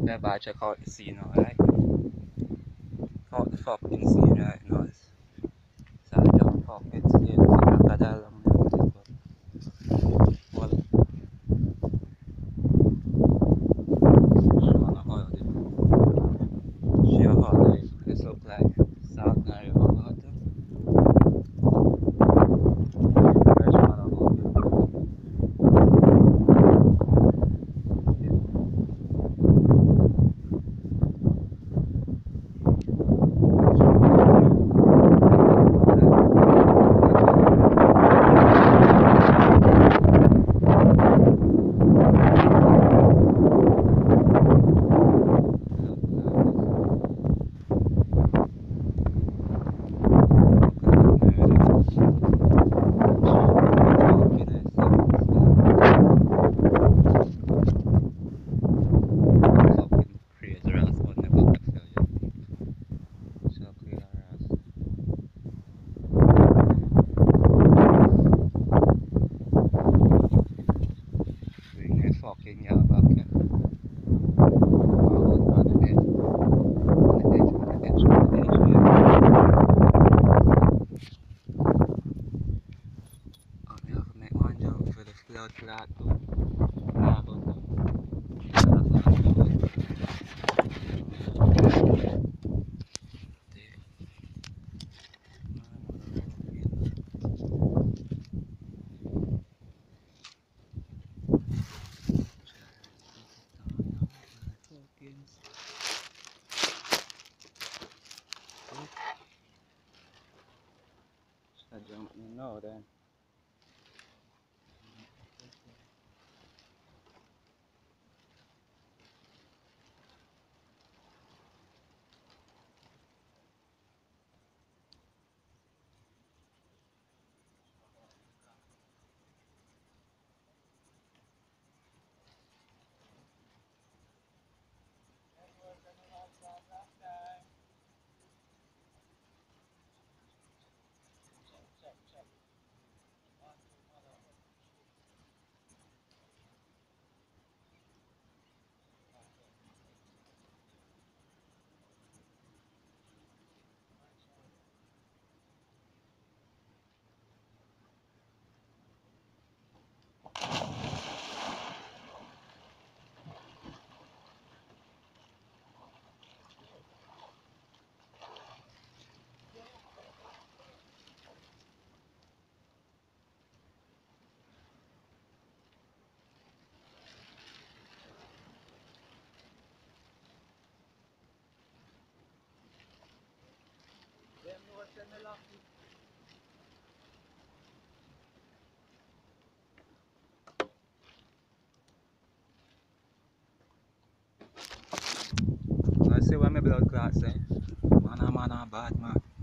Everybody check out the scene now, right? Out the fucking scene right now. It's a damn fucking scene. It's a crocodile on there. Well, showing how they show how this place look like. South Nile River water. Fresh water out fucking crazy ass one never could feel you. So clear ass. Bring that fucking yard back here. On the edge. On the edge, on the edge, on the edge there. Oh, me have to make one jump for the flood flat too. Nah, but I jump in now then. I see what my blood clot say. Man, I'm a bad man.